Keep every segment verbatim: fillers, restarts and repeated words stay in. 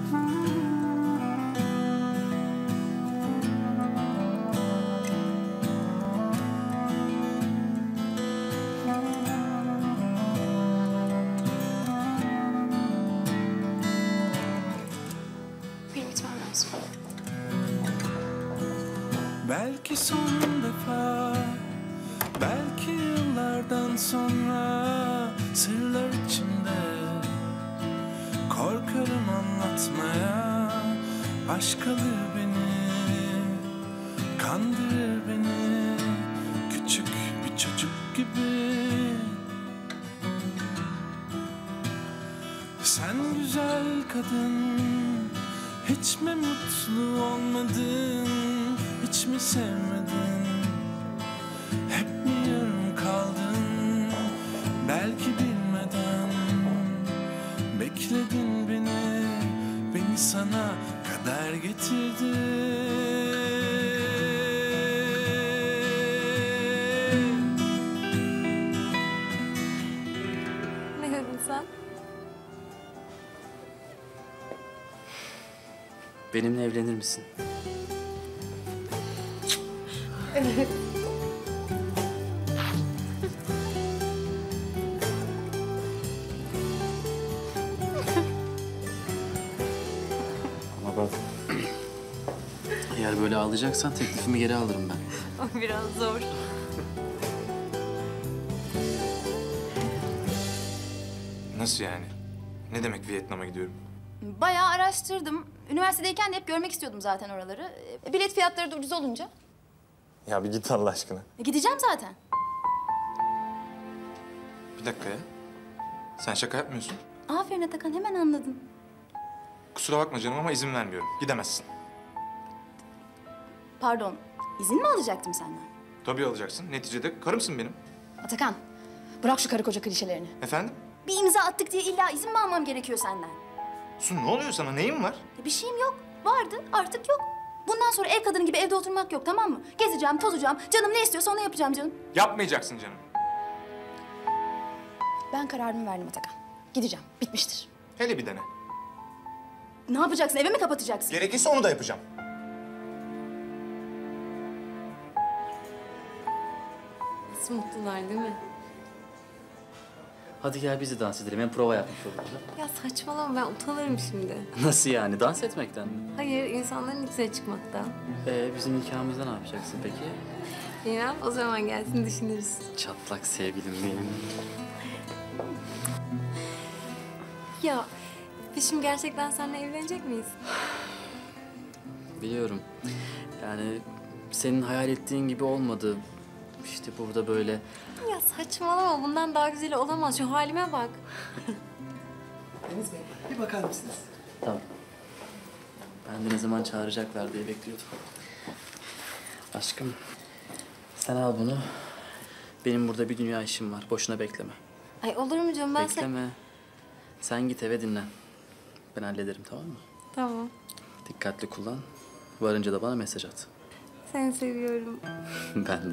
Benim gitmem lazım. Belki son defa, belki yıllardan sonra sırlar içimde korkarım anlatmaya. Aşk alır beni, kandırır beni küçük bir çocuk gibi. Sen güzel kadın, hiç mi mutlu olmadın, hiç mi sevmedin? Hep mi yarım kaldın, belki bilmeden bekledin beni, beni sana kadar getirdi. Ne dedin sen? Benimle evlenir misin? Evet. Ama bak, eğer böyle ağlayacaksan teklifimi geri alırım ben. O biraz zor. Nasıl yani? Ne demek Vietnam'a gidiyorum? Bayağı araştırdım. Üniversitedeyken de hep görmek istiyordum zaten oraları. E, bilet fiyatları da ucuz olunca. Ya bir git Allah aşkına. E, gideceğim zaten. Bir dakika ya. Sen şaka yapmıyorsun. Aferin Atakan, hemen anladın. Kusura bakma canım ama izin vermiyorum. Gidemezsin. Pardon, izin mi alacaktım senden? Tabii alacaksın. Neticede karımsın benim. Atakan, bırak şu karı koca klişelerini. Efendim? Bir imza attık diye illa izin mi almam gerekiyor senden? Su ne oluyor sana? Neyin var? E, bir şeyim yok. Vardı, artık yok. Bundan sonra ev kadını gibi evde oturmak yok, tamam mı? Gezeceğim, tozacağım. Canım ne istiyorsa onu yapacağım canım. Yapmayacaksın canım. Ben kararımı verdim Atakan. Gideceğim, bitmiştir. Hele bir dene. Ne yapacaksın, eve mi kapatacaksın? Gerekirse onu da yapacağım. Nasıl mutlular değil mi? Hadi gel biz de dans edelim. Hem prova yapmış oluruz. Ya saçmalama, ben utanırım şimdi. Nasıl yani? Dans etmekten mi? Hayır, insanların ilk çıkmaktan. Ee, bizim nikahımızda ne yapacaksın peki? Bilmem, o zaman gelsin düşünürüz. Çatlak sevgilim benim. Ya, biz şimdi gerçekten seninle evlenecek miyiz? Biliyorum. Yani senin hayal ettiğin gibi olmadı. İşte burada böyle. Ya saçmalama, bundan daha güzeli olamaz. Şu halime bak. Deniz Bey, bir bakar mısınız? Tamam. Ben de ne zaman çağıracaklar diye bekliyordum. Aşkım, sen al bunu. Benim burada bir dünya işim var. Boşuna bekleme. Ay olur mu canım, ben sen... Bekleme. Sen git eve dinlen. Ben hallederim, tamam mı? Tamam. Dikkatli kullan. Varınca da bana mesaj at. Seni seviyorum. Ben de.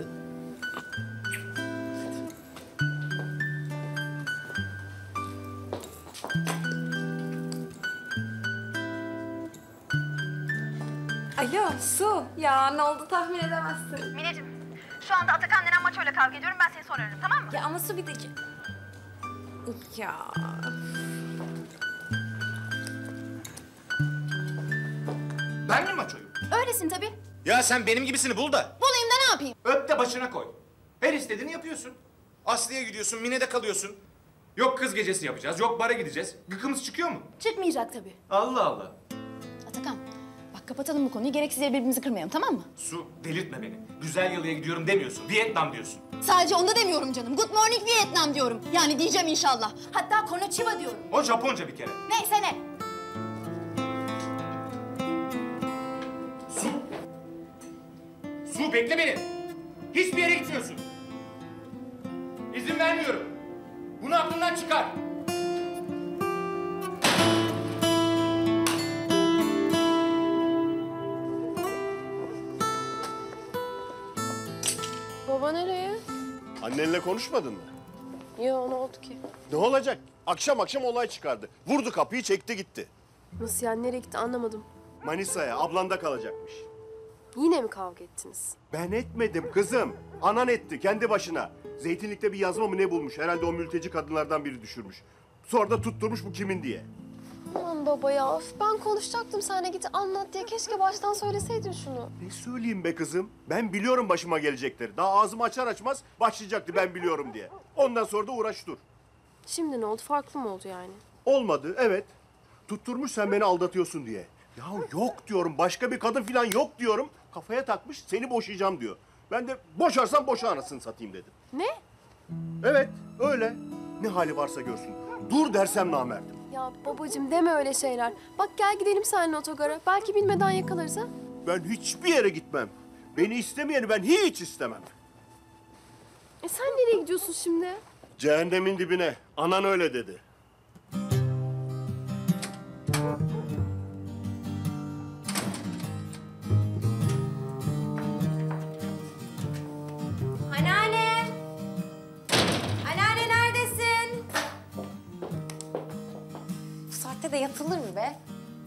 Alo, Su. Ya ne oldu tahmin edemezsin. Mineciğim, şu anda Atakan denen maçoyla kavga ediyorum. Ben seni sonra ararım, tamam mı? Ya ama Su bir dakika. Ya. Ben mi maçoyum? Öylesin tabii. Ya sen benim gibisini bul da. Bulayım da ne yapayım? Öp de başına koy. Her istediğini yapıyorsun. Aslı'ya gidiyorsun, Mine'de kalıyorsun. Yok kız gecesi yapacağız, yok bara gideceğiz. Gıkımız çıkıyor mu? Çıkmayacak tabii. Allah Allah. Atakan, bak kapatalım bu konuyu. Gereksiz yere birbirimizi kırmayalım, tamam mı? Su, delirtme beni. Güzel yalıya gidiyorum demiyorsun, Vietnam diyorsun. Sadece onu da demiyorum canım. Good morning Vietnam diyorum. Yani diyeceğim inşallah. Hatta konnichiwa diyorum. O Japonca bir kere. Neyse ne. Su! Su bekle beni. Hiçbir yere gitmiyorsun. İzin vermiyorum. Bunu aklından çıkar. Baba nereye? Annenle konuşmadın mı? Yo, ne oldu ki? Ne olacak? Akşam akşam olay çıkardı. Vurdu kapıyı, çekti gitti. Nasıl yani, nereye gitti anlamadım. Manisa'ya, ablanda kalacakmış. Yine mi kavga ettiniz? Ben etmedim kızım. Anan etti kendi başına. Zeytinlik'te bir yazma mı ne bulmuş? Herhalde o mülteci kadınlardan biri düşürmüş. Sonra da tutturmuş bu kimin diye. Aman baba ya, öf, ben konuşacaktım seninle, git anlat diye. Keşke baştan söyleseydin şunu. Ne söyleyeyim be kızım? Ben biliyorum başıma gelecekleri. Daha ağzımı açar açmaz başlayacaktı ben biliyorum diye. Ondan sonra da uğraş dur. Şimdi ne oldu, farklı mı oldu yani? Olmadı, evet. Tutturmuş sen beni aldatıyorsun diye. Ya yok diyorum, başka bir kadın falan yok diyorum. Kafaya takmış, seni boşayacağım diyor. Ben de boşarsan boşa anasını satayım dedim. Ne? Evet, öyle. Ne hali varsa görsün. Dur dersem namerdim. Ya babacığım deme öyle şeyler. Bak gel gidelim seninle otogara. Belki bilmeden yakalarız ha. Ben hiçbir yere gitmem. Beni istemeyeni ben hiç istemem. E sen nereye gidiyorsun şimdi? Cehennemin dibine. Anan öyle dedi. Anneanne! Anneanne neredesin? Bu saatte de yatılır mı be?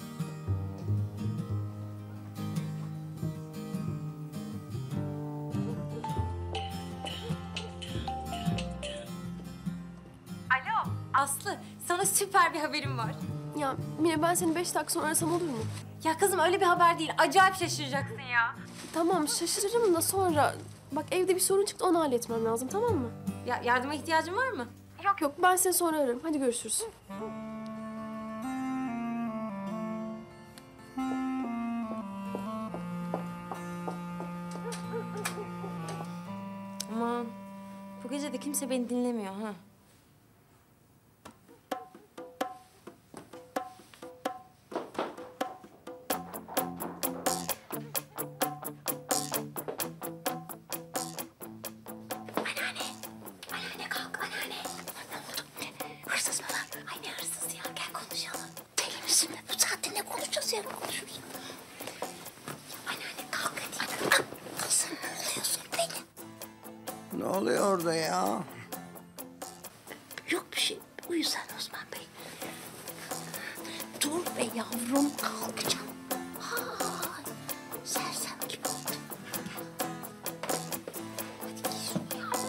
Alo Aslı, sana süper bir haberim var. Ya Mine, ben seni beş dakika sonra arasam olur mu? Ya kızım öyle bir haber değil, acayip şaşıracaksın ya. Tamam, şaşırırım da sonra. Bak evde bir sorun çıktı, onu halletmem lazım, tamam mı? Ya yardıma ihtiyacın var mı? Yok yok, ben seni sonra ararım. Hadi görüşürüz. Aman, bu gece de kimse beni dinlemiyor ha. Anneanne kalk anneanne. Ne oldu? Hırsız mı var? Ay ne hırsız ya, gel konuşalım. Deli misin? Bu saatte ne konuşacağız, yarın konuşuruz. Ya anneanne kalk hadi. Ah, kızım ne oluyorsun Pelin? Ne oluyor orada ya? Yok bir şey. Uyu sen Osman Bey. Dur be yavrum, kalkacağım. Hay, sersem gibi oldu. Hadi giy ya.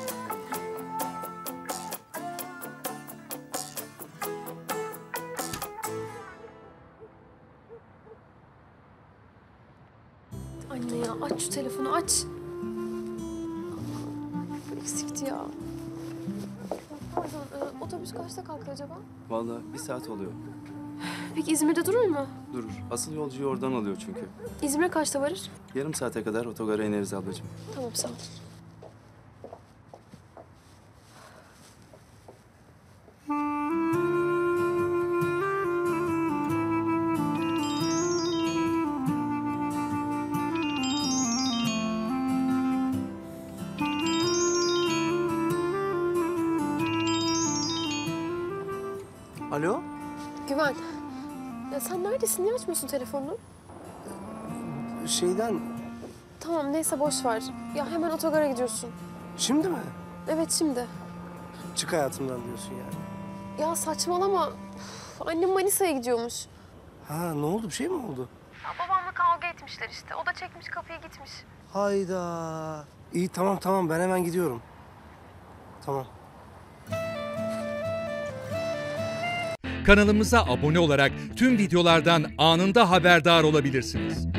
Anne ya, aç şu telefonu, aç. Bu eksikti ya. Pardon, e, otobüs kaçta kalktı acaba? Vallahi bir saat oluyor. Peki İzmir'de durur mu? Durur. Asıl yolcuyu oradan alıyor çünkü. İzmir'e kaçta varır? Yarım saate kadar otogara ineriz ablacığım. Tamam, sağ ol. Alo? Güven. Ya sen neredesin? Niye açmıyorsun telefonunu? Şeyden, Tamam neyse boş ver. Ya hemen otogara gidiyorsun. şimdi mi? Evet şimdi. Çık hayatımdan diyorsun yani. Ya saçmalama. Üf, annem Manisa'ya gidiyormuş. Ha, ne oldu? Bir şey mi oldu? Ya babamla kavga etmişler işte. O da çekmiş kapıyı gitmiş. Hayda. İyi, tamam tamam, ben hemen gidiyorum. Tamam. Kanalımıza abone olarak tüm videolardan anında haberdar olabilirsiniz.